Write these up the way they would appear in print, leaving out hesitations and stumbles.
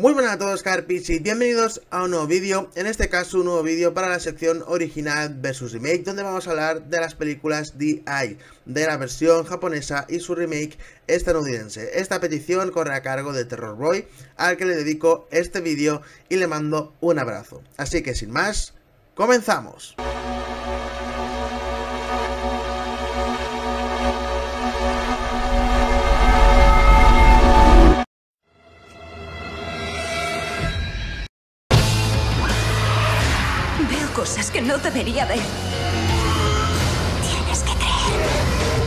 Muy buenas a todos, Carpis, y bienvenidos a un nuevo vídeo. En este caso un nuevo vídeo para la sección original versus remake, donde vamos a hablar de las películas DI, de la versión japonesa y su remake estadounidense. Esta petición corre a cargo de Terror Boy, al que le dedico este vídeo y le mando un abrazo. Así que sin más, comenzamos. Veo cosas que no debería ver. Tienes que creer.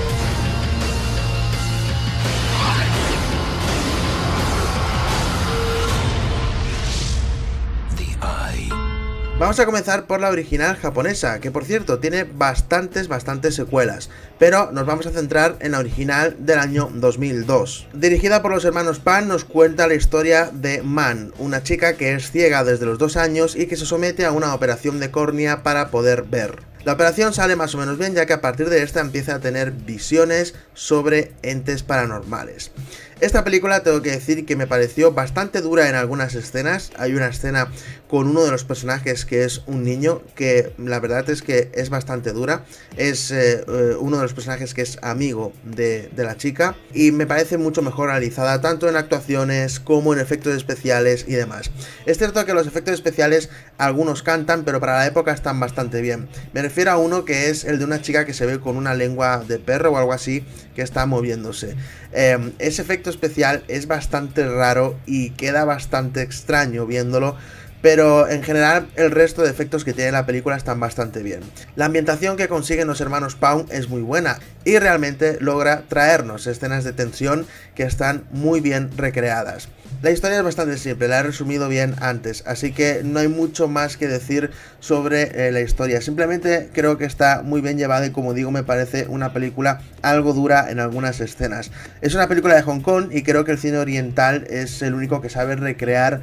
Vamos a comenzar por la original japonesa, que por cierto tiene bastantes secuelas, pero nos vamos a centrar en la original del año 2002. Dirigida por los hermanos Pan, nos cuenta la historia de Man, una chica que es ciega desde los 2 años y que se somete a una operación de córnea para poder ver. La operación sale más o menos bien, ya que a partir de esta empieza a tener visiones sobre entes paranormales. Esta película tengo que decir que me pareció bastante dura en algunas escenas. Hay una escena con uno de los personajes que es un niño, que la verdad es que es bastante dura. Es uno de los personajes que es amigo de la chica, y me parece mucho mejor realizada, tanto en actuaciones como en efectos especiales y demás. Es cierto que los efectos especiales algunos cantan, pero para la época están bastante bien. Me refiero a uno que es el de una chica que se ve con una lengua de perro o algo así, que está moviéndose. Ese efecto especial es bastante raro y queda bastante extraño viéndolo, pero en general el resto de efectos que tiene la película están bastante bien. La ambientación que consiguen los hermanos Pound es muy buena y realmente logra traernos escenas de tensión que están muy bien recreadas. La historia es bastante simple, la he resumido bien antes, así que no hay mucho más que decir sobre la historia. Simplemente creo que está muy bien llevada y, como digo, me parece una película algo dura en algunas escenas. Es una película de Hong Kong y creo que el cine oriental es el único que sabe recrear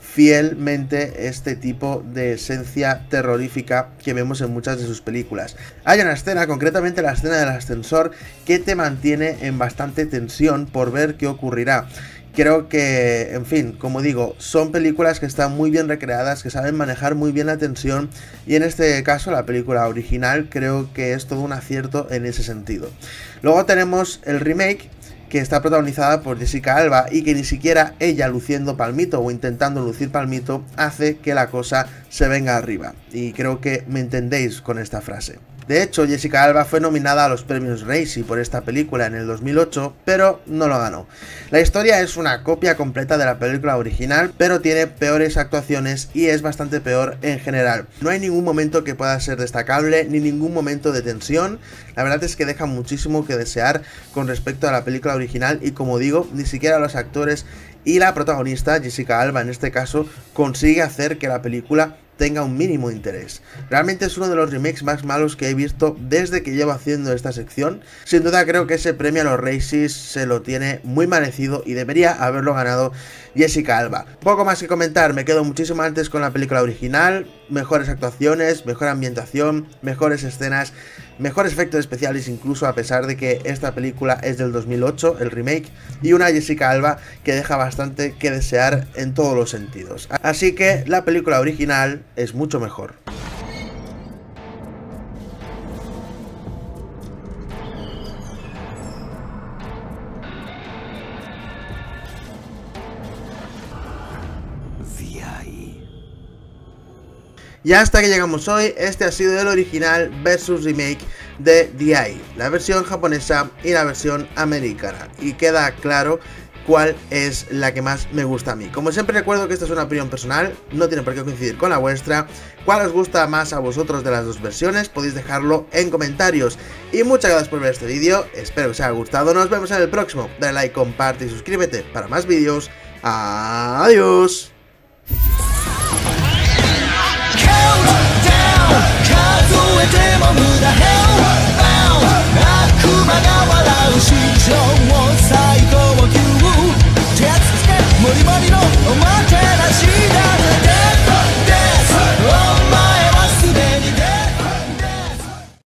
fielmente este tipo de esencia terrorífica que vemos en muchas de sus películas. Hay una escena, concretamente la escena del ascensor, que te mantiene en bastante tensión por ver qué ocurrirá. Creo que, en fin, como digo, son películas que están muy bien recreadas, que saben manejar muy bien la tensión, y en este caso la película original creo que es todo un acierto en ese sentido. Luego tenemos el remake, que está protagonizada por Jessica Alba, y que ni siquiera ella luciendo palmito o intentando lucir palmito hace que la cosa se venga arriba, y creo que me entendéis con esta frase. De hecho, Jessica Alba fue nominada a los premios Razzie por esta película en el 2008, pero no lo ganó. La historia es una copia completa de la película original, pero tiene peores actuaciones y es bastante peor en general. No hay ningún momento que pueda ser destacable, ni ningún momento de tensión. La verdad es que deja muchísimo que desear con respecto a la película original, y como digo, ni siquiera los actores y la protagonista, Jessica Alba en este caso, consigue hacer que la película tenga un mínimo interés. Realmente es uno de los remakes más malos que he visto desde que llevo haciendo esta sección. Sin duda creo que ese premio a los Razzies se lo tiene muy merecido y debería haberlo ganado Jessica Alba. Poco más que comentar, me quedo muchísimo antes con la película original. Mejores actuaciones, mejor ambientación, mejores escenas, mejores efectos especiales, incluso a pesar de que esta película es del 2008, el remake, y una Jessica Alba que deja bastante que desear en todos los sentidos. Así que la película original es mucho mejor. Y hasta que llegamos hoy, este ha sido el original versus remake de DI, la versión japonesa y la versión americana, y queda claro cuál es la que más me gusta a mí. Como siempre recuerdo que esta es una opinión personal, no tiene por qué coincidir con la vuestra. ¿Cuál os gusta más a vosotros de las dos versiones? Podéis dejarlo en comentarios. Y muchas gracias por ver este vídeo, espero que os haya gustado, nos vemos en el próximo. Dale like, comparte y suscríbete para más vídeos. Adiós.